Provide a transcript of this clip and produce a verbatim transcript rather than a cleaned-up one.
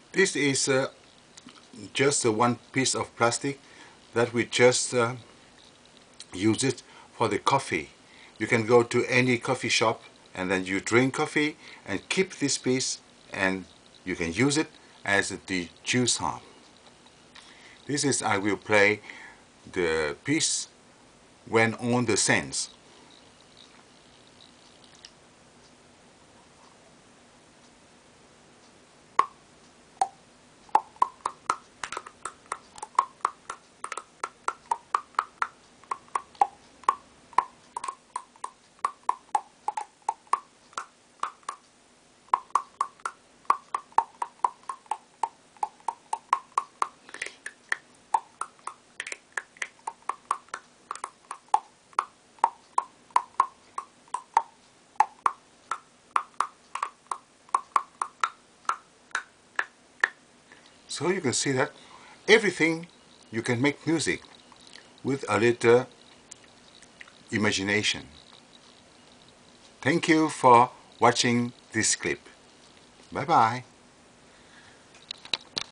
This is uh, just uh, one piece of plastic that we just uh, use it for the coffee. You can go to any coffee shop and then you drink coffee and keep this piece, and you can use it as the juice harp. This is, I will play the piece when on the sands. So you can see that everything you can make music with a little imagination. Thank you for watching this clip. Bye bye.